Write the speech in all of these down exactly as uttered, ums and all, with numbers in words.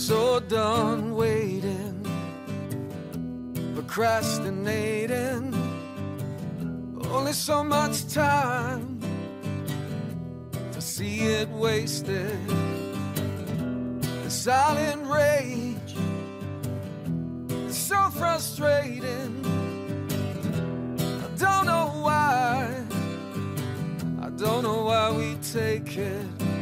so done waiting, procrastinating. Only so much time to see it wasted. The silent rage is so frustrating. I don't know why, I don't know why we take it.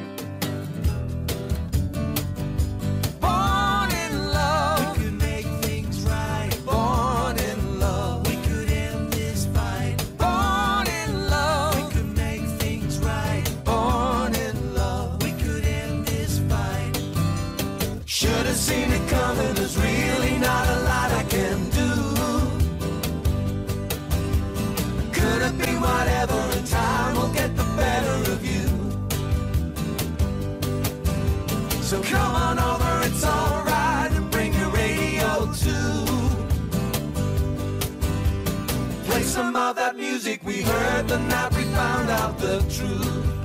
Born in love, we could make things right. Born in love, we could end this fight. Born in love, we could make things right. Born in love, we could end this fight. Should have seen it coming, there's really not a lot I can do. Could have been whatever, and time will get the better of you. So come on over, it's alright, and bring your radio too. Play some of that music we heard the night we found out the truth.